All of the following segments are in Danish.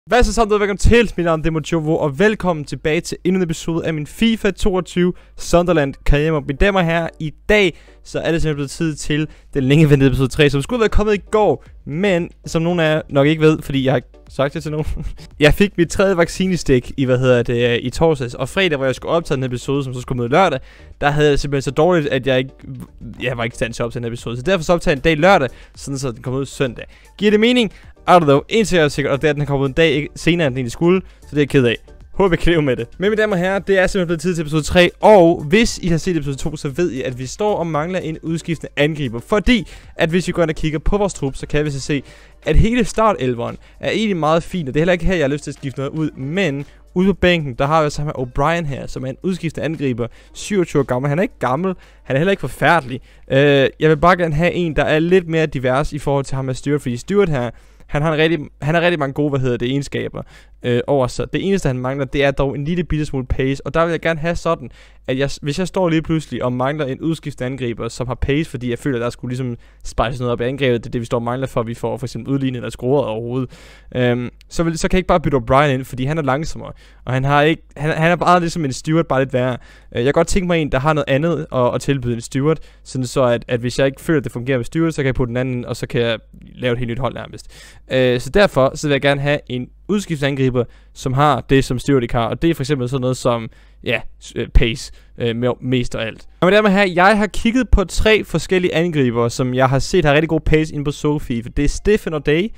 Hvad så sammen, velkommen til, mit navn er Demojovo, og velkommen tilbage til endnu en episode af min FIFA 22 Sunderland karriere. Mine damer og herrer, i dag så er det simpelthen blevet tid til den længe ventede episode 3, som skulle have været kommet i går, men som nogen af jer nok ikke ved, fordi jeg har sagt det til nogen. Jeg fik mit tredje vaccinestik i, i torsdags, og fredag, hvor jeg skulle optage den episode, som så skulle med lørdag, der havde jeg simpelthen så dårligt, at jeg var ikke i stand til at optage den episode, så derfor så optage en dag lørdag, sådan så den kom ud søndag. Giver det mening? I don't know, en ting er sikkert, og det er, at den kommer ud en dag senere, end den egentlig skulle, så det er jeg ked af. Håber jeg kan leve med det. Men mine damer og herrer, det er simpelthen blevet tid til episode 3, og hvis I har set episode 2, så ved I, at vi står og mangler en udskiftende angriber, fordi at hvis vi går ind og kigger på vores trup, så kan vi så se, at hele startelveren er egentlig meget fint, og det er heller ikke her, jeg har lyst til at skifte noget ud, men ude på bænken, der har vi så med O'Brien her, som er en udskiftende angriber, 27 år gammel. Han er ikke gammel, han er heller ikke forfærdelig. Jeg vil bare gerne have en, der er lidt mere divers i forhold til ham med Stewart, fordi Stewart her, han har rigtig mange gode, egenskaber over sig. Det eneste, han mangler, det er dog en lille bitte smule pace, og der vil jeg gerne have sådan, at hvis jeg står lige pludselig og mangler en udskiftet angriber, som har pace, fordi jeg føler, at der skulle ligesom spice noget op i angrebet, det er det, vi står og mangler for, at vi får for eksempel udlignet eller scoret overhovedet, så kan jeg ikke bare bytte O'Brien ind, fordi han er langsommere, og han er bare ligesom en Stewart, bare lidt værre. Jeg kan godt tænke mig en, der har noget andet at tilbyde en Stewart, sådan så at hvis jeg ikke føler, at det fungerer med Stewart, så kan jeg putte den anden, og så kan jeg lave et helt nyt hold nærmest. Så derfor så vil jeg gerne have en udskiftet angriber, som har det, som Stewart ikke har, og det er for eksempel sådan noget som, pace, mest og alt. Og med det her, jeg har kigget på 3 forskellige angriber, som jeg har set har rigtig god pace inde på Sophie. Det er Stephen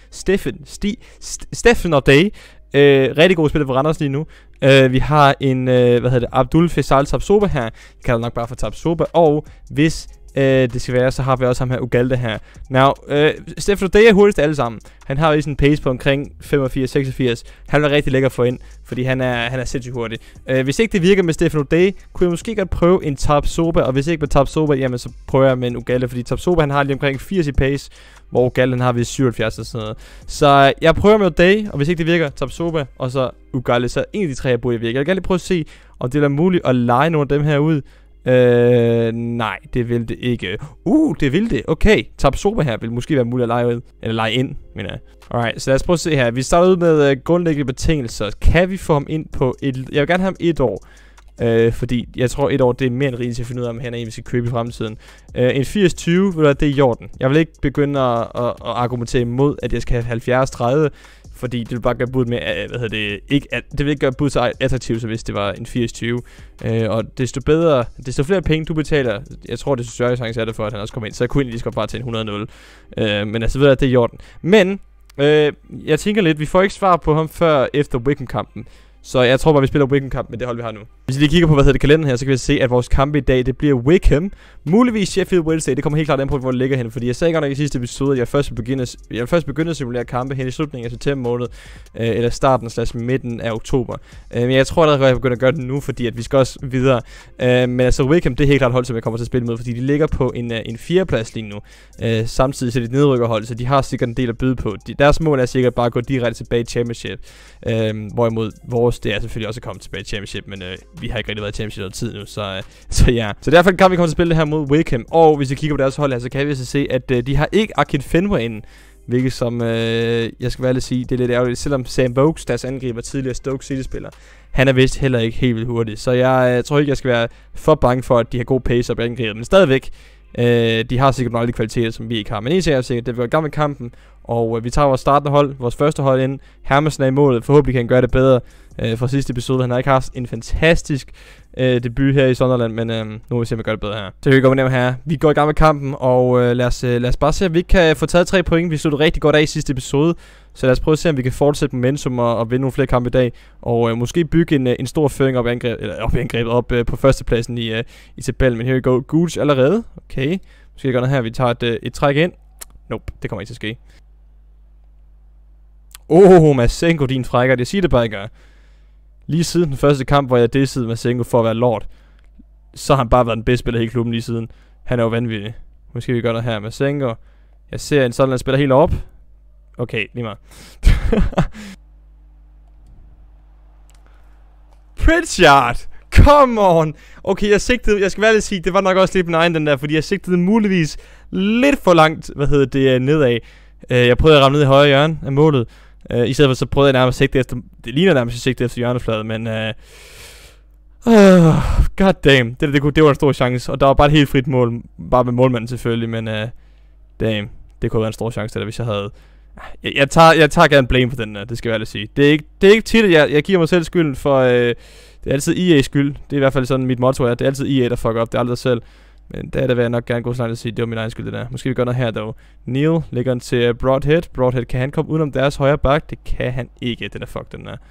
O'Day, rigtig god spiller for Randers lige nu. Vi har en, Abdul Faisal Tabsoba her. Jeg kalder nok bare for Tabsoba. Og hvis det skal være, så har vi også ham her, Ugalde her. Stephen O'Day er hurtigst af alle sammen. Han har vist en pace på omkring 85-86. Han er rigtig lækker for ind, fordi han er sindssygt hurtig. Hvis ikke det virker med Stephen O'Day, kunne jeg måske godt prøve en Tabsoba. Og hvis ikke med Tabsoba, jamen så prøver jeg med en Ugalde, fordi Tabsoba han har lige omkring 80 i pace, hvor Ugalde han har vist 77 og sådan noget. Så jeg prøver med O'Day, og hvis ikke det virker, Tabsoba, og så Ugalde, så en af de 3 her burde virke. Jeg vil gerne lige prøve at se, om det er muligt at lege nogle af dem her ud. Nej, det vil det ikke. Det vil det. Okay, Tabsoba her vil måske være muligt at lege ud. Eller lege ind, mener jeg. Alright, så lad os prøve at se her. Vi starter ud med grundlæggende betingelser. Kan vi få ham ind på et... Jeg vil gerne have ham 1 år. Fordi jeg tror 1 år det er mere end rigeligt til at finde ud af, om han er en, vi skal købe i fremtiden. En 80-20, det er i orden. Jeg vil ikke begynde at argumentere imod, at jeg skal have 70-30. Fordi det vil bare gøre budet med, det vil ikke gøre budet så attraktivt, som hvis det var en 80-20. Og desto flere penge du betaler, jeg tror det er større chance er det for, at han også kommer ind. Så jeg kunne egentlig lige så godt bare til en 100-0. Men altså ved at det er i orden. Men, jeg tænker lidt, vi får ikke svar på ham før efter Wickham-kampen. Så jeg tror bare, vi spiller Wickham-kamp med det hold, vi har nu. Hvis I lige kigger på, kalenderen her, så kan vi se, at vores kamp i dag, det bliver Wickham. Muligvis Sheffield Wednesday. Det kommer helt klart an på, hvor det ligger hen. Fordi jeg sagde godt nok i sidste episode, at jeg først begyndte at simulere kampe hen i slutningen af september måned. Eller starten/midten af oktober. Men jeg tror allerede, at jeg begynder at gøre det nu, fordi at vi skal også videre. Men altså Wickham, det er helt klart hold, som jeg kommer til at spille med. Fordi de ligger på en 4. plads lige nu. Samtidig så er de et nedrykkerhold, så de har sikkert en del at byde på. Deres mål er sikkert bare at gå direkte tilbage i Championship. Hvorimod vores, det er selvfølgelig også at komme tilbage i Championship, men vi har ikke rigtig været i Championship noget tid nu, så ja. Så derfor kan vi komme til at spille det her mod Wickham, og hvis vi kigger på deres hold her, så kan vi så se, at de har ikke Akin Fenwa inden, hvilket som, jeg skal være ærlig at sige, det er lidt ærgerligt, selvom Sam Vokes, deres angriber, tidligere Stoke City-spiller, han er vist heller ikke helt vildt hurtig, så jeg tror ikke, jeg skal være for bange for, at de har god pace op i angrebet, men stadigvæk, de har sikkert nogle af de kvaliteter, som vi ikke har, men en ting er sikkert, det vil være gang med kampen, og vi tager vores startende hold, vores første hold ind. Hermansen er i målet, forhåbentlig kan han gøre det bedre fra sidste episode. Han har ikke haft en fantastisk debut her i Sunderland, men nu vil vi se, om vi gør det bedre her. Så vi går med her. Vi går i gang med kampen, og lad os bare se, om vi ikke kan få taget 3 point. Vi sluttede rigtig godt af i sidste episode, så lad os prøve at se, om vi kan fortsætte momentum og vinde nogle flere kampe i dag. Og måske bygge en stor føring op i angrebet på førstepladsen i tabellen. Men her vi går Gooch allerede. Okay, måske gør noget her. Vi tager et træk ind. Nope, det kommer ikke til at ske. Masengo, din frækker. Jeg siger det bare ikke. Lige siden den første kamp, hvor jeg dissede Masengo for at være lord, så har han bare været den bedste spiller i hele klubben lige siden. Han er jo vanvittig. Måske vi gør noget her. Masengo. Jeg ser en sådan, spiller helt op. Okay, lige meget. Pritchard! Come on! Okay, jeg skal være lidt sige, det var nok også lidt min egen den der, fordi jeg sigtede muligvis lidt for langt, nedad. Jeg prøvede at ramme ned i højre hjørne af målet. I stedet for så prøvede jeg nærmest at sigte efter, det ligner nærmest at sigte efter hjørnefladet, men god damn, det var en stor chance, og der var bare et helt frit mål, bare med målmanden selvfølgelig, men damn, det kunne være en stor chance der, hvis jeg havde. Jeg tager gerne blame på den, det skal jeg ærligt sige. Det er ikke tit, at jeg giver mig selv skylden for, det er altid EA's skyld, det er i hvert fald sådan mit motto er, det er altid EA, der fucker op, det er aldrig dig selv. Men der vil jeg nok gerne gå så langt at sige, det var min egen skyld det der. Måske vi gør noget her dog. Neil lægger den til Broadhead. Broadhead, kan han komme udenom deres højre bak? Det kan han ikke, den er fuck den der.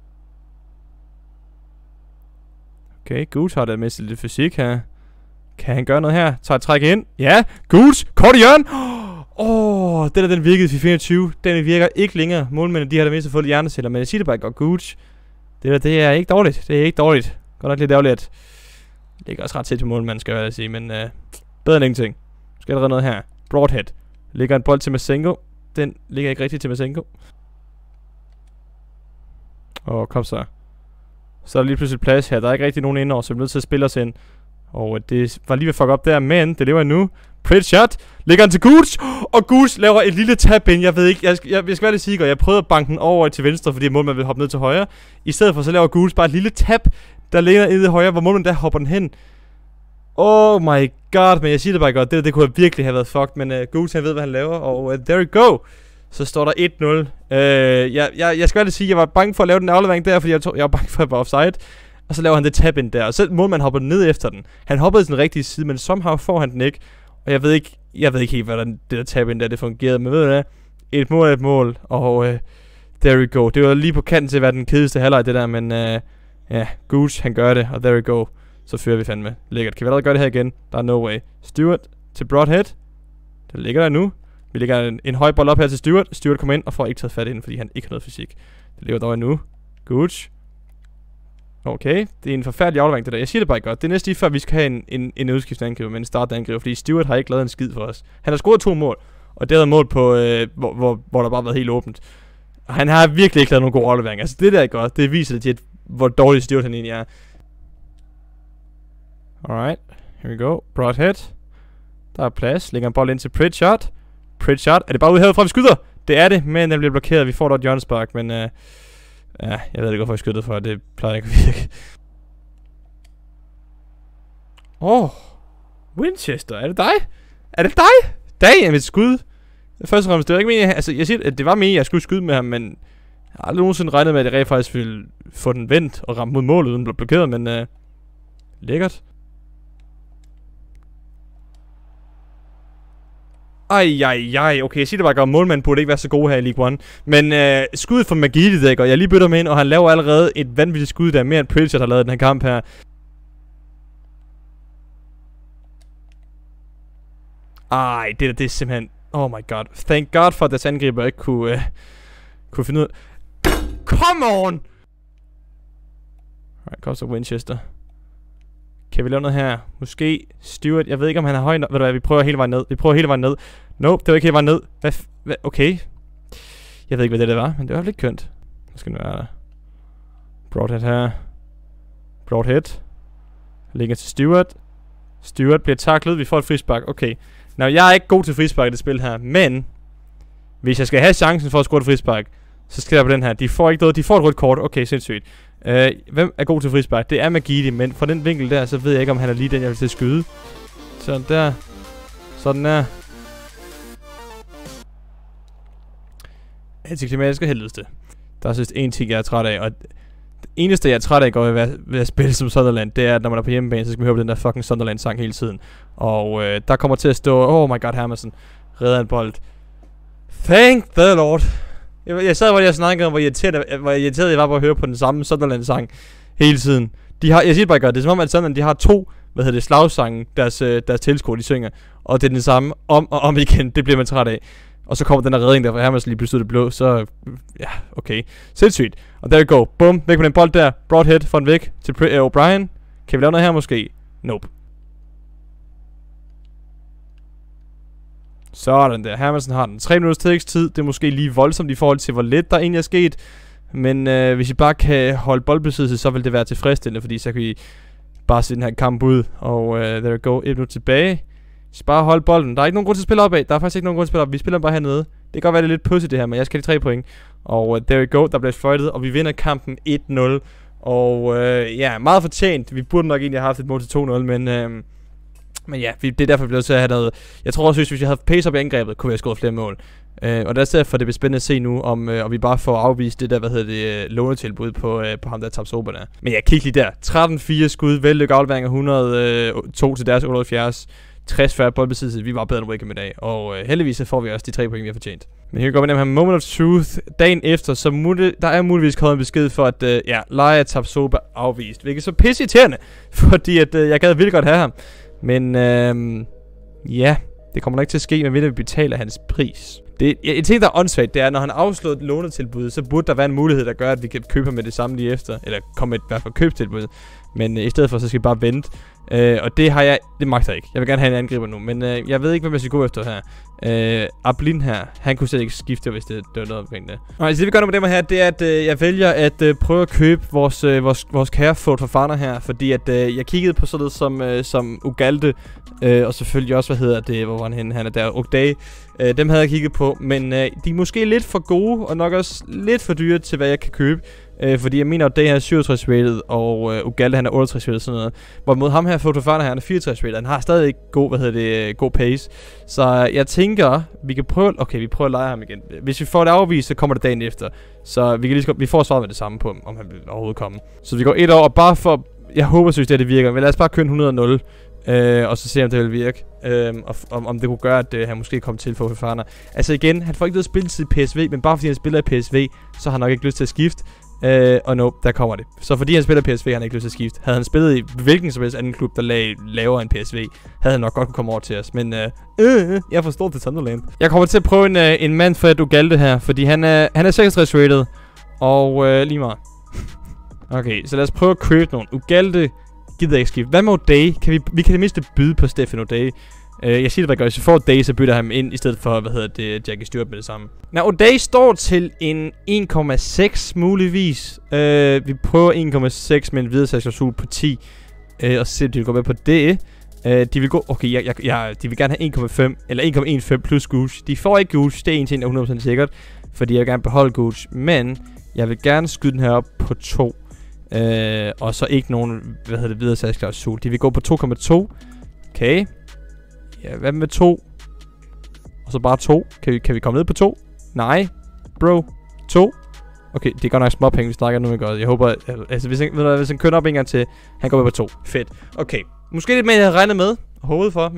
Okay, Gooch har det med lidt fysik her. Kan han gøre noget her? Tager et træk ind. Ja, Gooch, kort i hjørnet. Den virkede i 24. Den virker ikke længere. Målmændene, de har det mindst fået hjerneceller, men jeg siger det bare godt, Gooch. Det er ikke dårligt. Det er ikke dårligt. Godt nok lidt ærgerligt. Det ligger også ret tæt til målmanden, skal jeg sige, men bedre end ingenting. Skal der noget her. Broadhead. Ligger en bold til Masengo. Den ligger ikke rigtigt til Masengo. Kom så. Så er der lige pludselig plads her. Der er ikke rigtig nogen indover, så vi er nødt til at spille os ind. Og det var lige ved at fuck op der, men det lever nu. Pritchard ligger den til Gooch. Og Gooch laver et lille tab ind. Jeg ved ikke, jeg skal være lidt sikker. Jeg prøvede at banke den over til venstre, fordi målmanden vil hoppe ned til højre. I stedet for så laver Gooch bare et lille tab, der ligger ned i højre, hvor målmanden der hopper den hen. Oh my god, men jeg siger det bare godt. Det kunne virkelig have været fucked, men Gooch han ved, hvad han laver. Og there we go. Så står der 1-0. Jeg skal lige sige, jeg var bange for at lave den aflevering der, fordi jeg var bange for at være offside. Og så laver han det tab ind der, og selv målmanden hopper ned efter den. Han hoppede i den rigtige side, men somehow får han den ikke. Og jeg ved ikke helt, hvordan det der tab ind der, det fungerede. Men ved du hvad? Et mål, og there we go. Det var lige på kanten til at være den kedeligste halvleg det der, men ja, Gooch han gør det, og there we go. Så fører vi fandme. Lækkert. Kan vi allerede gøre det her igen? Der er no way. Stewart til Broadhead. Den ligger der nu. Vi lægger en høj bold op her til Stewart. Stewart kommer ind og får ikke taget fat ind, fordi han ikke har noget fysik. Det ligger dog endnu. Gooch. Okay, det er en forfærdelig aflevering det der. Jeg siger det bare godt. Det er næsten lige før vi skal have en udskiftende angriber, men en startende angriber, fordi Stewart har ikke lavet en skid for os. Han har scoret 2 mål, og det er mål på, hvor der bare har været helt åbent. Og han har virkelig ikke lavet nogen gode afleveringer. Altså det der er godt, det viser det til, hvor dårlig Stewart han egentlig er. Alright, here we go. Broadhead. Der er plads. Lægger en bold ind til Pritchard. Pritchard. Er det bare ude herfra, vi skyder? Det er det, men den bliver blokeret. Vi får dog et hjørnespark, men ja, jeg ved ikke, hvorfor jeg skyder for. Det plejer ikke at virke. Winchester. Er det dig? Er det dig? Damn, et skud. Først og fremmest, det var ikke meningen. Altså, jeg siger, at det var meningen, at jeg skulle skyde med ham, men jeg har aldrig nogensinde regnet med, at jeg rent faktisk ville få den vendt og ramme mod målet, uden at blive blokeret, men lækkert. Ej, okay, jeg siger det bare godt, målmanden burde ikke være så god her i League 1. Men skuddet for Magidi, det går. Jeg lige bytter med ind, og han laver allerede et vanvittigt skud, der mere end Pritchard har lavet den her kamp her. Ej, det er simpelthen. Oh my god. Thank god for, at deres angriber ikke kunne finde ud. Come on! Alright, kom så Winchester. Kan vi lave noget her? Måske Stewart. Jeg ved ikke, om han er høj nok. Ved du hvad, vi prøver hele vejen ned. Nope, det var ikke hele vejen ned. Hvad? Okay. Jeg ved ikke, hvad det var, men det var lidt kønt. Nu skal den være der. Broadhead her. Broadhead. Ligger til Stewart. Stewart bliver taklet. Vi får et frispark. Okay. Nå, jeg er ikke god til frispark i det spil her, men hvis jeg skal have chancen for at score et frispark, så skal jeg på den her. De får ikke noget. De får et rødt kort. Okay, sindssygt. Hvem er god til frispark? Det er Magidi, men fra den vinkel der, så ved jeg ikke, om han er lige den, jeg vil til at skyde. Sådan der. Sådan der. Antiklimatisk og helvedeste. Der er sidst en ting, jeg er træt af, og det eneste, jeg er træt af, går ved at spille som Sunderland, det er, at når man er på hjemmebane, så skal man høre på den der fucking Sunderland-sang hele tiden. Og der kommer til at stå, oh my god, Hermansen redder en bold. Thank the Lord. Jeg sad, hvor jeg snakkede om, hvor irriteret jeg var på at høre på den samme Sunderland-sang hele tiden. Jeg siger bare godt, det er som om, at Sunderland, de har 2, slagsange, deres tilskuere, de synger. Og det er den samme om og om igen, det bliver man træt af. Og så kommer den der redning der fra Hermansen lige pludselig det blå, så ja, okay. Sindssygt. Og there we go. Bum, væk med den bold der. Broadhead, får den væk til O'Brien. Kan vi lave noget her måske? Nope. Sådan der. Hermansen har den 3 minutters tillægstid. Det er måske lige voldsomt i forhold til, hvor let der egentlig er sket. Men hvis I bare kan holde boldbesiddelse, så vil det være tilfredsstillende, fordi så kan I bare se den her kamp ud. Og there we go. 1 minut tilbage. Så bare hold bolden. Der er ikke nogen grund til at spille opad. Der er faktisk ikke nogen grund til at spille op. Vi spiller bare hernede. Det kan godt være, det er lidt pudsigt det her, men jeg skal have de 3 point. Og there we go, der blev fløjtet, og vi vinder kampen 1-0. Og ja, meget fortjent. Vi burde nok egentlig have haft et mål til 2-0, men ja, det er derfor, vi blev til at have noget. Jeg tror også, hvis vi havde pace op i angrebet, kunne vi have skåret flere mål. Og derfor det bliver spændende at se nu, om vi bare får afvist det der, lånetilbud på ham der Tapsoba der. Men ja, kig lige der. 13-4 skud, vellykket afleveringer, 102 til deres 78. 60-40 boldbesiddelse, vi var bedre end Wickham i dag. Og heldigvis så får vi også de 3 point, vi har fortjent. Men her går vi med her moment of truth. Dagen efter, så der er muligvis kommet en besked for, at Laya Tapsoba afvist. Hvilket så pisse irriterende, fordi at jeg gad vildt godt have ham. Men ja, det kommer nok ikke til at ske, men vi betaler hans pris. En ting, der er åndssvagt, det er, når han afslået et lånetilbud, så burde der være en mulighed, der gør, at vi kan købe ham med det samme lige efter. Eller komme med et hvert fald købstilbud. Men i stedet for, så skal vi bare vente. Og det magter jeg ikke. Jeg vil gerne have en angriber nu, men jeg ved ikke, hvad jeg skal gå efter her. Ablin her, han kunne slet ikke skifte, hvis det var noget omkring det. Og det vi gør nu med dem her, det er, at jeg vælger at prøve at købe vores kære Ford Fofana her, fordi at jeg kiggede på sådan noget som Ugalde, og selvfølgelig også, hvor var han henne? Han er der, Ogday. Dem havde jeg kigget på, men de er måske lidt for gode, og nok også lidt for dyre til, hvad jeg kan købe. Fordi jeg mener, at det her er 67 rated, og Ugalde han er 68 rated, sådan noget. Hvorimod ham her, Fofana her, han er 64 rated. Han har stadig ikke god pace. Så jeg tænker, vi kan prøve, vi prøver at lege ham igen. Hvis vi får det afvist, så kommer det dagen efter. Så vi får svaret med det samme på, om han vil overhovedet komme. Så vi går 1 år, og bare for, jeg håber, synes det virker. Men lad os bare køre 100-0. Og så se om det vil virke. Om det kunne gøre, at han måske kom til for Fofana. Altså igen, han får ikke noget spilletid i PSV, men bare fordi han spiller i PSV, så har han nok ikke lyst til at skifte. Og der kommer det. Så fordi han spiller PSV, har han ikke lyst til at skifte. Havde han spillet i hvilken som helst anden klub, der lavere end PSV, havde han nok godt kunne komme over til os. Men jeg forstår det Sunderland. Jeg kommer til at prøve en mand for Ugalde her, fordi han er 66 rated. Og lige meget. Okay, så lad os prøve at købe nogen. Ugalde gider ikke skifte. Hvad med O'Day? Vi kan det mindste byde på Stefan O'Day. Jeg siger det bare, hvis vi får O'Day, så bytter ham ind i stedet for, Jackie Stewart med det samme. Nå, O'Day står til en 1,6 muligvis. Vi prøver 1,6 med en videresalgsklausul på 10. Og så se, om de vil gå med på det. De vil gå, de vil gerne have 1,5 eller 1,15 plus Gooch. De får ikke Gooch, det er en ting, der er 100% sikkert. Fordi jeg vil gerne beholde Gooch, men jeg vil gerne skyde den her op på 2. Og så ikke nogen, videresalgsklausul. De vil gå på 2,2. Okay. Ja, hvad med 2? Og så bare 2. Kan vi komme ned på 2? Nej. Bro. 2. Okay, det er godt nok småpenge, vi snakker nu med godt. Jeg håber, altså hvis han kører op en gang til, han går med på 2. Fedt. Okay. Måske lidt mere, jeg havde regnet med. Hovedet for,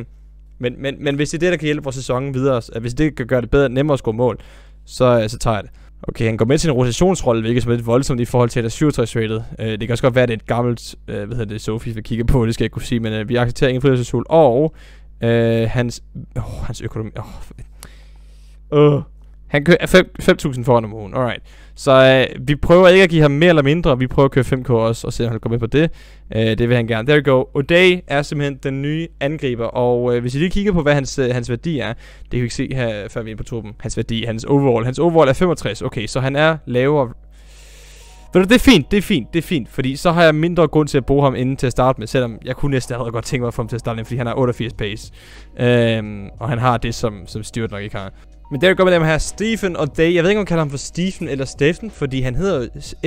men hvis det er det, der kan hjælpe vores sæson videre, hvis det kan gøre det bedre, nemmere at score mål, så tager jeg det. Okay, han går med til en rotationsrolle, hvilket er lidt voldsomt i forhold til, at der er 67 rated. Det kan også godt være, at det er et gammelt, Sophie vil kigge på, det skal jeg kunne sige, men vi accepterer ingen frihedsresul, og hans økonomi, han kører 5.000 foran om ugen, alright. Så vi prøver ikke at give ham mere eller mindre, vi prøver at køre 5k også, og se om han går med på det. Det vil han gerne. There we go. O'Day er simpelthen den nye angriber, og hvis I lige kigger på, hvad hans værdi er, det kan vi ikke se her, før vi er på toppen. Hans overall er 65, okay, så han er lavere. Det er fint, fordi så har jeg mindre grund til at bruge ham inden til at starte med, selvom jeg kunne næsten allerede godt tænke mig for ham til at starte med, fordi han har 88 pace. Og han har det, som Stewart nok ikke har. Men der går med dem her, Stephen og Day. Jeg ved ikke, om man kalder ham for Stephen eller Steffen, fordi han hedder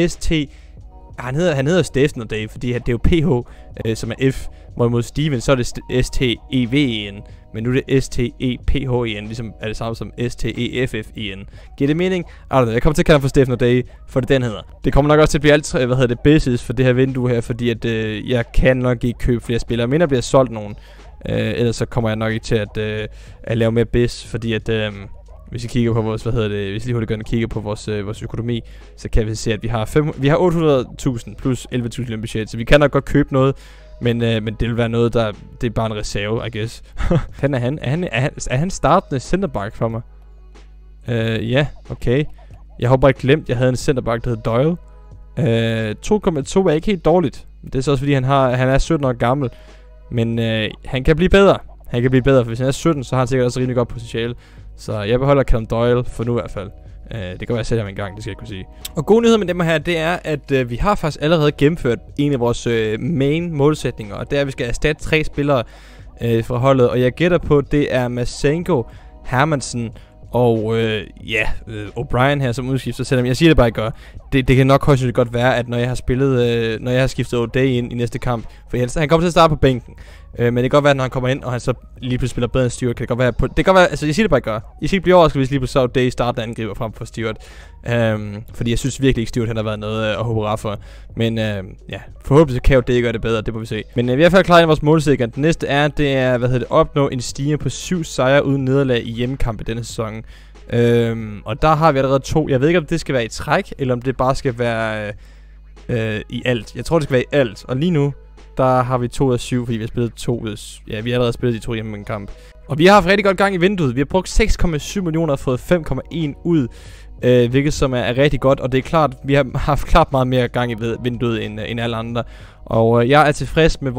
han hedder Steffen og Day, fordi det er jo PH, som er F. Hvorimod Steven, så er det S-T-E-V-E-N. Men nu er det S-T-E-P-H-E-N, ligesom er det samme som S-T-E-F-F-E-N. Giver det mening? Jeg kommer til at kalde ham for Steffen og Day, for det den hedder. Det kommer nok også til at blive alt, business for det her vindue her, fordi at jeg kan nok ikke købe flere spillere. Men der bliver solgt nogen. Ellers så kommer jeg nok ikke til at lave mere biz, fordi at hvis I kigger på vores, hvis I lige hurtigt kigger på vores økonomi, så kan vi se, at vi har 800.000 plus 11.000 budget, så vi kan nok godt købe noget, men det vil være noget, det er bare en reserve, I guess. Er han startende centerback for mig? Ja, okay. Jeg håber ikke glemt, jeg havde en centerback, der hed Doyle. 2,2 er ikke helt dårligt. Det er så også fordi, han er 17 år gammel. Men han kan blive bedre. For hvis han er 17, så har han sikkert også rimelig godt potentiale. Så jeg beholder Callum Doyle, for nu i hvert fald. Det kan være, at jeg sætter ham en gang, det skal jeg kunne sige. Og god nyhed med dem her, det er, at vi har faktisk allerede gennemført en af vores main målsætninger. Og det er, at vi skal erstatte 3 spillere fra holdet. Og jeg gætter på, det er Masenko, Hermansen Og O'Brien her som udskifter, selvom jeg siger det bare ikke gør. Det kan nok højst godt være, at når jeg har spillet, når jeg har skiftet O'Day ind i næste kamp, for han kommer til at starte på bænken. Men det kan godt være, at når han kommer ind, og han så lige pludselig spiller bedre end Stewart, kan det godt være, det kan godt være, altså jeg siger det bare ikke gør. I skal ikke blive overrasket, hvis lige pludselig O'Day starter angriber frem for Stewart. Fordi jeg synes virkelig ikke, Stewart han har været noget at hurra for. Men forhåbentlig så kan O'Day gøre det bedre, det må vi se. Men vi er i hvert fald klar i vores målsikker. Det næste er, opnå en stige på 7 sejre uden nederlag i hjemmekampe denne sæson. Og der har vi allerede 2. Jeg ved ikke, om det skal være i træk, eller om det bare skal være i alt. Jeg tror, det skal være i alt. Og lige nu, der har vi 2 ud af 7, fordi vi har spillet 2 vi har allerede spillet de 2 hjemme i en kamp. Og vi har haft rigtig godt gang i vinduet. Vi har brugt 6,7 millioner og fået 5,1 ud. Hvilket som er rigtig godt. Og det er klart, vi har haft klart meget mere gang i vinduet end alle andre. Og jeg er tilfreds med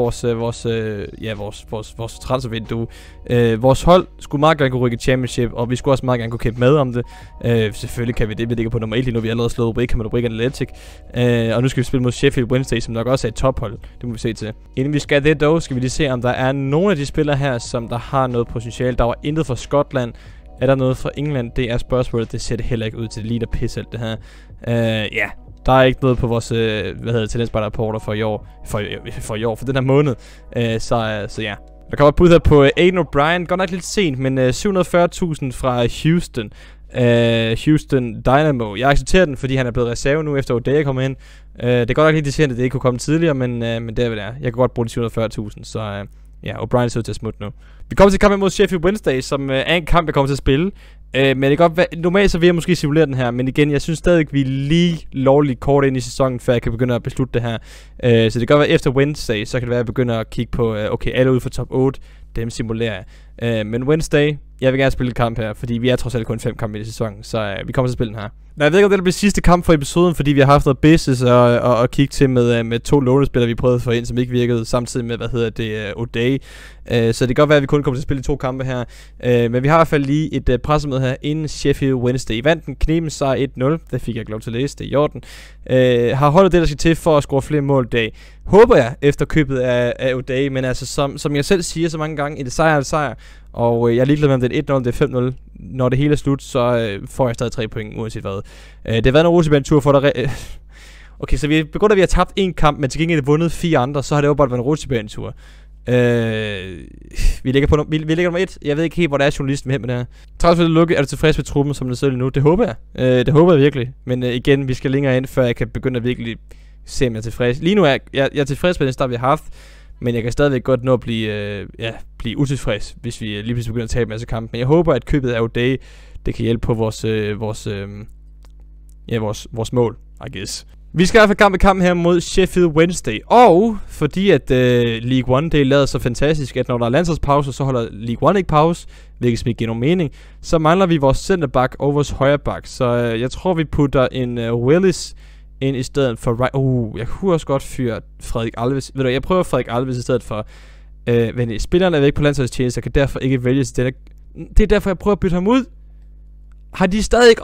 vores transfervindue. Vores hold skulle meget gerne kunne rykke i championship, og vi skulle også meget gerne kunne kæmpe med om det. Selvfølgelig kan vi det. Vi ligger på nummer 1 lige nu. Vi har allerede slået Wickham og Athletic. Og nu skal vi spille mod Sheffield Wednesday, som nok også er et tophold. Det må vi se til. Inden vi skal det dog, skal vi lige se, om der er nogle af de spillere her, som der har noget potentiale. Der var intet fra Skotland. Er der noget fra England? Det er spørgsmålet. Det ser det heller ikke ud til. Det ligner pisse alt det her. Der er ikke noget på vores, talentspejderrapporter for for den her måned. Så ja. Der kommer et bud her på Aidan O'Brien. Godt nok lidt sent, men 740.000 fra Houston. Houston Dynamo. Jeg accepterer den, fordi han er blevet reserve nu, efter O'Day kommer ind. Det er godt nok lidt irriterende, at det ikke kunne komme tidligere, men det er, hvad det er. Jeg kan godt bruge de 740.000, så O'Brien ser ud til at smutte nu. Vi kommer til kampen mod Sheffield Wednesday, som er en kamp, jeg kommer til at spille. Men det kan godt være, normalt så vil jeg måske simulere den her, men igen, jeg synes stadig, vi er lige lovligt kort ind i sæsonen, før jeg kan begynde at beslutte det her. Så det kan godt være, efter Wednesday, så kan det være, at jeg begynder at kigge på, alle ude for top 8, dem simulerer jeg. Men Wednesday, jeg vil gerne spille et kamp her, fordi vi er trods alt kun 5 kampe i sæsonen, så vi kommer til at spille den her. Nej, jeg ved ikke, om det bliver sidste kamp for episoden, fordi vi har haft noget business og kigge til med 2 lånespillere, vi prøvede at få ind, som ikke virkede, samtidig med, O'Day. Så det kan godt være, at vi kun kommer til at spille 2 kampe her. Men vi har i hvert fald lige et pressemøde her inden Sheffield Wednesday. I vandt den knepen sejr 1-0. Det fik jeg lov til at læse, det er i orden. Har holdet det, der skal til for at score flere mål i dag. Håber jeg, efter købet af O'Day, men altså som jeg selv siger så mange gange, det er sejr. Og jeg er ligeglad med, om det er 1-0, det er 5-0. Når det hele er slut, så får jeg stadig 3 point, uanset hvad. Det har været en rutsjebanetur for dig. Okay, så vi begynder, at vi har tabt 1 kamp, men til gengæld har vundet 4 andre, så har det jo bare været en rutsjebanetur. Vi ligger nummer 1. Jeg ved ikke helt, hvor der er journalisten hen med det her. Trods for det lukket, er du tilfreds med truppen, som den ser nu? Det håber jeg. Det håber jeg virkelig. Men igen, vi skal længere ind, før jeg kan begynde at virkelig se, om jeg er tilfreds. Lige nu er jeg tilfreds med den start, vi har haft. Men jeg kan stadigvæk godt nå at blive utilfreds, hvis vi lige pludselig begynder at tabe en masse kampe. Men jeg håber, at købet af O'Day, det kan hjælpe på vores mål, I guess. Vi skal i hvert fald kamp i kampen her mod Sheffield Wednesday. Og fordi at League One, det er lavet så fantastisk, at når der er landsholdspause, så holder League One ikke pause, hvilket som ikke giver nogen mening. Så mangler vi vores centerback og vores højreback. Så jeg tror, vi putter en Willis ind i stedet for jeg kunne også godt fyre Frederik Alves. Ved du, jeg prøver Frederik Alves i stedet for. Men spilleren er væk på landsholdstjeneste, jeg kan derfor ikke vælge til det. Det er derfor, jeg prøver at bytte ham ud. Har de stadig...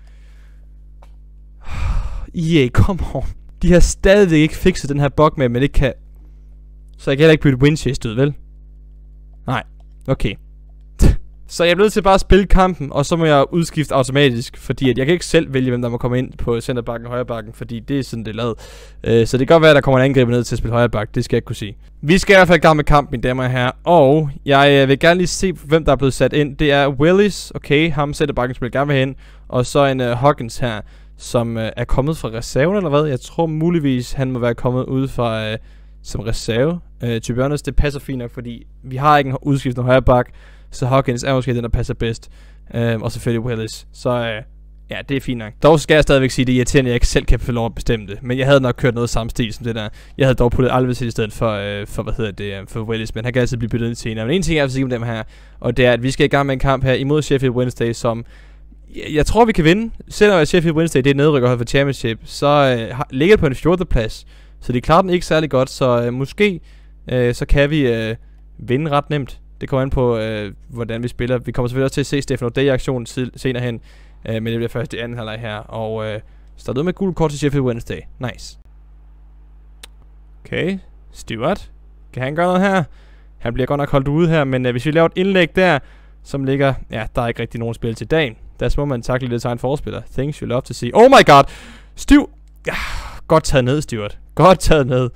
come on. De har stadigvæk ikke fikset den her bug med, men det kan... Så jeg kan heller ikke bytte Winchester ud, vel? Nej. Okay. Så jeg er nødt til bare at spille kampen, og så må jeg udskifte automatisk, fordi at jeg kan ikke selv vælge, hvem der må komme ind på centerbacken og højrebacken, fordi det er sådan, det er lavet. Så det kan godt være, at der kommer en angriber ned til at spille højreback, det skal jeg ikke kunne sige. Vi skal i hvert fald i gang med kampen, mine damer og herrer, og jeg vil gerne lige se, hvem der er blevet sat ind. Det er Willis, okay, ham centerbacken, som jeg gerne vil hen, og så en Hawkins her, som er kommet fra reserven, eller hvad? Jeg tror muligvis, han må være kommet ud fra som reserve. Til Bjørnes, det passer fint nok, fordi vi har ikke en udskiftende højreback. Så Hawkins er måske den, der passer bedst. Og selvfølgelig Willis. Så ja, det er fint nok. Dog skal jeg stadigvæk sige, det er irriterende, at jeg ikke selv kan få lov at bestemme det. Men jeg havde nok kørt noget samme stil som det der. Jeg havde dog puttet Alves i stedet for Willis. Men han kan altid blive byttet ind senere. Men en ting jeg vil sige om dem her, og det er, at vi skal i gang med en kamp her imod Sheffield Wednesday, som... Jeg tror, vi kan vinde. Selvom Sheffield Wednesday det er nedrykkerhold for Championship, så ligger det på en 14. plads. Så de klarer den ikke særlig godt. Så måske så kan vi vinde ret nemt. Det kommer an på, hvordan vi spiller. Vi kommer selvfølgelig også til at se Stefan O'Day i aktion senere hen. Men det bliver først i anden halvleg her. Og startet med gul kort til Sheffield Wednesday. Nice. Okay. Stewart. Kan han gøre noget her? Han bliver godt nok holdt ude her. Men hvis vi laver et indlæg der, som ligger... Ja, der er ikke rigtig nogen spil til dagen. Der må man takle lidt egen forspiller. Things you love to see. Oh my god! Stiv! Ja, godt taget ned, Stuart. Godt taget ned.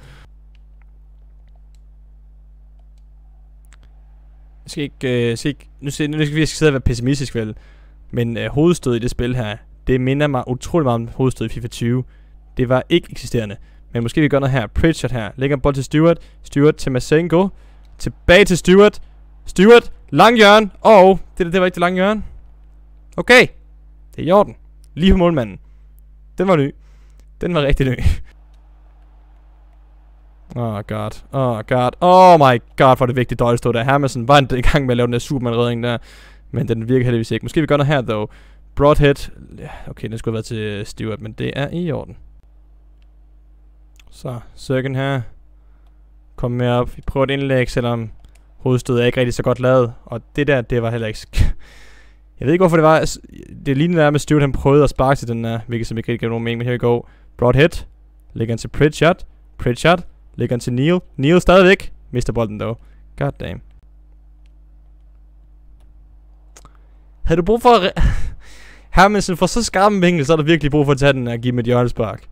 Jeg skal ikke... Nu skal vi sidde og være pessimistisk, vel? Men hovedstød i det spil her, det minder mig utrolig meget om hovedstød i FIFA 20. Det var ikke eksisterende. Men måske vi gør noget her. Pritchard her. Lægger en bold til Stuart. Stuart til Masengo. Tilbage til Stuart. Stuart. Lang hjørne. Og det var ikke det lange hjørne. Okay. Det er i orden. Lige på målmanden. Den var ny. Den var rigtig ny. Oh god. Oh god. Oh my god, for det vigtige døje stod der. Hermansen var i gang med at lave den der Superman-redning der. Men den virker heldigvis ikke. Måske vi gør noget her, dog. Broadhead. Ja, okay, den skulle have været til Stuart, men det er i orden. Så, Søkken her. Kom med op. Vi prøver et indlæg, selvom hovedstødet er ikke rigtig så godt lavet. Og det der, det var heller ikke... Jeg ved ikke, hvorfor det var... Det lignende der med Stuart, han prøvede at sparke til den der, hvilket som ikke rigtig gav nogen mening, men her vi går. Broadhead. Lægger han til Pritchard. Pritchard. Lægger han til Neil. Neil stadigvæk. Mister bolden dog. God damn. Havde du brug for at... Hermansen får så skarp en vinkel, så er der virkelig brug for at tage den og give med et hjørnespark.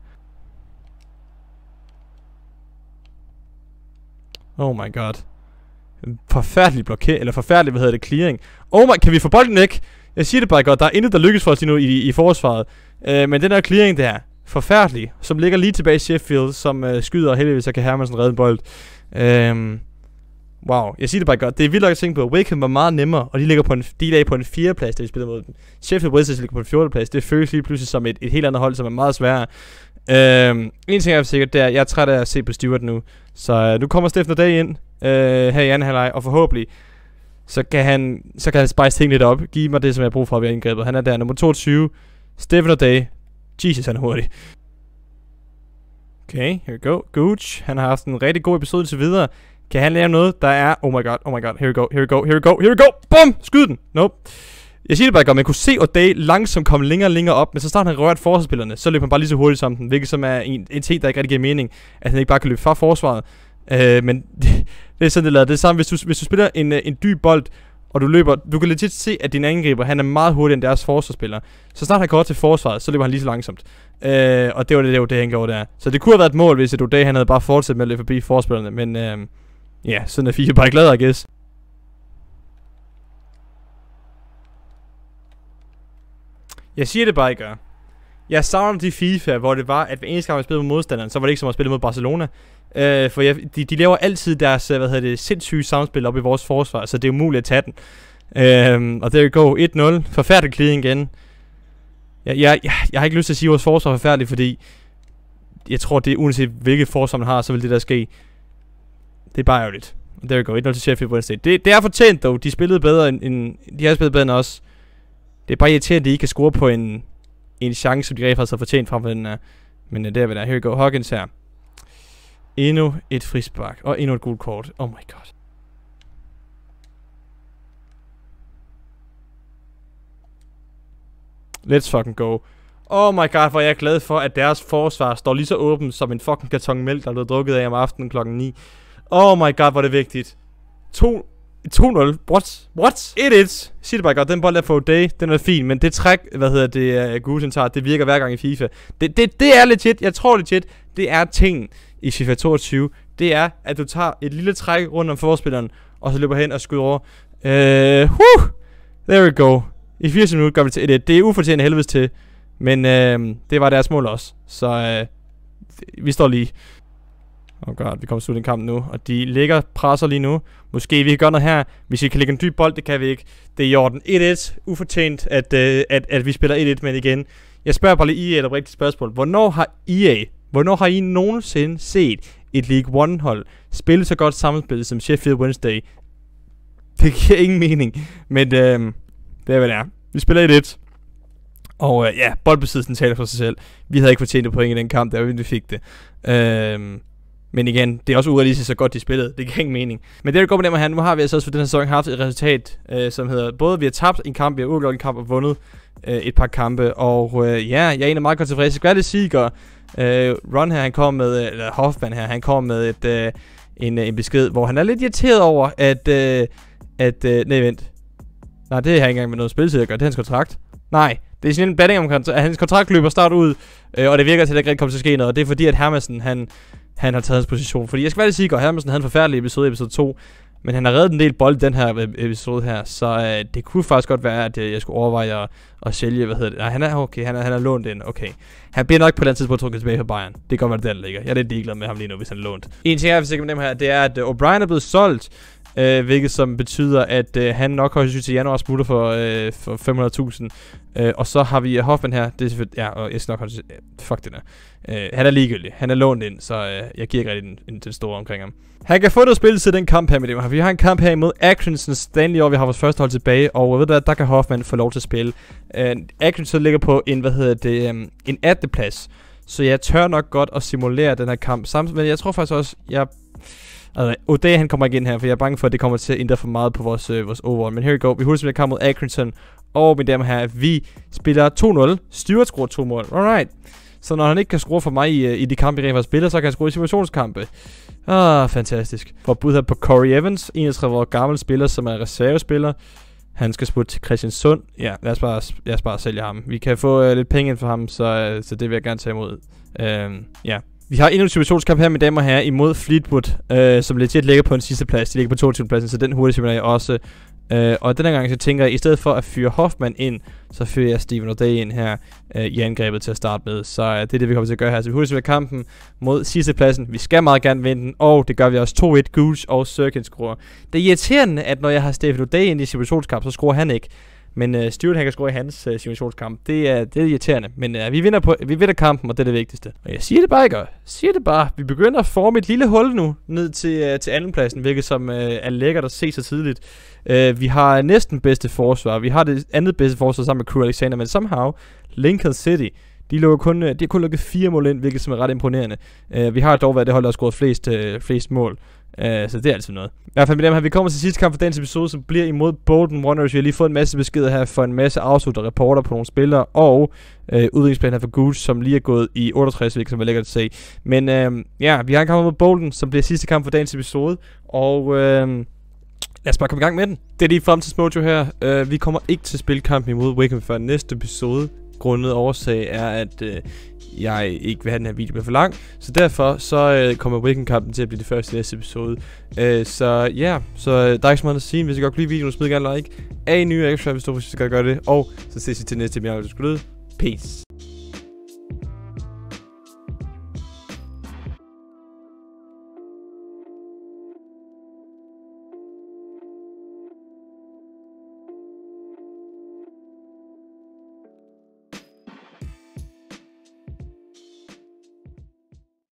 Oh my god. Forfærdelig eller forfærdelig, clearing. Oh my, kan vi få bolden væk? Jeg siger det bare godt, der er intet, der lykkes for os lige nu i forsvaret. Men den der clearing der, forfærdelig, som ligger lige tilbage i Sheffield, som skyder, og heldigvis så kan Hermansen redde en bold. Wow, jeg siger det bare godt. Det er vildt at tænke på. Wickham var meget nemmere, og de ligger på en 4. plads, da vi spiller mod dem. Sheffield Wednesday ligger på en 14. plads. Det føles lige pludselig som et helt andet hold, som er meget sværere. En ting er sikkert, det er, jeg er træt af at se på Stuart nu. Så nu kommer Steffen Day ind her i anden halvleg, og forhåbentlig så kan han spice ting lidt op. Give mig det, som jeg har brug for at være indgrebet. Han er der, nummer 22. Steffen Day. Jesus, han er hurtig. Okay, here we go. Gooch. Han har haft en rigtig god episode til videre. Kan han lave noget, der er... Oh my god. Here we go. Bum! Skyd den! Nope. Jeg siger det bare godt, man kunne se O'Day langsomt komme længere op, men så starter han rørt forsvarsspillerne, så løber han bare lige så hurtigt som den, hvilket som er en ting, der ikke rigtig giver mening, at han ikke bare kan løbe fra forsvaret. Men det er sådan, det lader. Det er samme, hvis du spiller en dyb bold, og du løber, du kan legit se, at din angriber, han er meget hurtigere end deres forsvarsspiller. Så snart han går til forsvaret, så løber han lige så langsomt. Og det var det, han gjorde der. Så det kunne have været et mål, hvis O'Day han havde bare fortsat med at løbe forbi forsvarsspillerne, men ja, sådan er FIFA bare glad, I guess. Jeg siger det bare, I gør. Jeg savner de FIFA, hvor det var, at hver eneste gang man spillede mod modstanderen, så var det ikke som at spille mod Barcelona. For de laver altid deres, sindssyge samspil op i vores forsvar, så det er umuligt at tage den. Og there you go, 1-0. Forfærdelig clearing igen. Jeg har ikke lyst til at sige, at vores forsvar er forfærdeligt, fordi jeg tror, det er uanset hvilket forsvar man har, så vil det der ske. Det er bare ærgerligt. There you go, 1-0 til Sheffield Wednesday. Det er fortjent, dog. De spillede bedre de har spillet bedre end os. Det er bare irriterende, at de ikke kan score på en chance, som de rent faktisk har fortjent frem for den her. Men det er vi der. Here we go. Huggins her. Endnu et frispark. Og endnu et gult kort. Oh my god. Let's fucking go. Oh my god, hvor er jeg glad for, at deres forsvar står lige så åben som en fucking karton mælk, der er blevet drukket af om aftenen klokken 9. Oh my god, hvor er det vigtigt. 2-0. What? 1-1. Sig det bare godt. Den bold der for O'Day, den er fin, men det træk, Gusen tager, det virker hver gang i FIFA. Det er legit. Jeg tror legit, det er tingen i FIFA 22. Det er, at du tager et lille træk rundt om forspilleren, og så løber hen og skyder over. There we go. I 80 minutter gør vi til 1-1. Det er ufortjent helvedes til, men det var deres mål også. Så vi står lige. Oh god, vi kommer til slutningen af kampen nu. Og de ligger presser lige nu. Måske vi kan gøre noget her. Hvis vi kan lægge en dyb bold, det kan vi ikke. Det er i orden. 1-1. Ufortjent, at vi spiller 1-1, men igen. Jeg spørger bare lige EA et oprigtigt spørgsmål. Hvornår har I nogensinde set et League 1 hold spille så godt sammenspil som Sheffield Wednesday? Det giver ingen mening. Men det er hvad det er. Vi spiller 1-1. Og ja, boldbesiddelsen taler for sig selv. Vi havde ikke fortjent et point i den kamp, der vi fik det. Men igen, det er også urealistisk så godt de spillede. Det giver ingen mening. Men det er jo godt med her. Nu har vi altså også for den her sæson haft et resultat, som hedder, både vi har tabt en kamp, vi har uafgjort en kamp og vundet et par kampe. Og ja, jeg er egentlig meget godt tilfreds. Jeg skal det sige, Ron her, han kom med, eller Hoffman her, han kom med en besked, hvor han er lidt irriteret over, nej vent. Nej, det har ikke engang med noget spilletid at gøre. Det er hans kontrakt. Nej, det er sådan en blanding om at hans kontrakt løber snart ud, og det virker til, at det ikke rigtig kommer til at ske noget. Og det er fordi, at Hermansen, han har taget hans position. Fordi jeg skal være sige, at Hermansen havde en forfærdelig episode 2, men han har reddet en del bold i den her episode her, så det kunne faktisk godt være, at jeg skulle overveje at sælge, Nej, han er lånt ind, okay. Han bliver nok på den tidspunkt trukket tilbage fra Bayern. Det kan godt være, der ligger. Jeg er lidt ligeglad med ham lige nu, hvis han er lånt. En ting, jeg vil sige med dem her, det er, at O'Brien er blevet solgt, hvilket som betyder, at han nok højst til januar smutter for 500.000. Og så har vi Hoffmann her. Det er selvfølgelig... Ja, og jeg skal nok holde... Fuck den her. Han er ligegyldig. Han er lånt ind, så jeg giver ikke rigtig den store omkring ham. Han kan få noget spil til den kamp her med dem. Vi har en kamp her imod Accrington Stanley, og vi har vores første hold tilbage. Og ved du hvad, der kan Hoffmann få lov til at spille. Accrington ligger på en, en 18. plads. Så jeg tør nok godt at simulere den her kamp. Men jeg tror faktisk også, O'Day han kommer ikke ind her, for jeg er bange for, at det kommer til at ændre for meget på vores overall. Men here we go. Vi hurtigt spiller kamp mod Accrington. Og mine damer her, vi spiller 2-0. Stuart scorer 2 mål. Alright. Så når han ikke kan score for mig i de kampe, jeg rent spiller, så kan han score i simulationskampe. Fantastisk. For bud her på Corey Evans, 31 år gammel spiller, som er reservespiller. Han skal sputte til Christiansund. Ja, lad os bare sælge ham. Vi kan få lidt penge ind for ham, så det vil jeg gerne tage imod. Ja. Vi har endnu en situationskamp her med damer her imod Fleetwood, som legit ligger på en sidste plads. De ligger på 22. pladsen, så den hurtigt simulerer jeg også. Og denne gang så tænker jeg, i stedet for at fyre Hoffmann ind, så fyrer jeg Steven O'Day ind her i angrebet til at starte med. Så det er det, vi kommer til at gøre her. Så vi hurtigt simulerer kampen mod sidste pladsen. Vi skal meget gerne vinde den, og det gør vi også 2-1. Gooch og Sirkin scorer. Det er irriterende, at når jeg har Steven O'Day ind i situationskamp, så scorer han ikke. Men Stuart han kan score i hans simulationskamp. Det er irriterende. Men vi vinder kampen, og det er det vigtigste. Og jeg siger det bare, ikke? Siger det bare. Vi begynder at forme et lille hul nu ned til andenpladsen, hvilket som er lækkert at se så tidligt. Vi har næsten bedste forsvar. Vi har det andet bedste forsvar sammen med Crew Alexander, men somehow Lincoln City, de har kun lukket 4 mål ind, hvilket som er ret imponerende. Vi har dog været det hold, der har scoret flest mål. Så det er altid noget. I hvert fald med dem her, vi kommer til sidste kamp for dagens episode, som bliver imod Bolton Wanderers. Vi har lige fået en masse beskeder her for en masse afslutter reporter på nogle spillere, og udviklingsplanen her for Gooch, som lige er gået i 68, hvilket som er lækkert at se. Men ja, vi har en kamp mod Bolton, som bliver sidste kamp for dagens episode, og lad os bare komme i gang med den. Det er lige fremtidsmojo her. Vi kommer ikke til at spille kampen imod Wickham før næste episode. Grundet årsag er, at jeg ikke vil have den her video med for lang. Så derfor så kommer Wickham-kampen til at blive det første i næste episode. Så ja, så der er ikke så meget at sige. Hvis I godt kunne lide videoen, smid gerne like. Af nye ekstra, hvis du skal gøre det. Og så ses vi til næste video. Peace.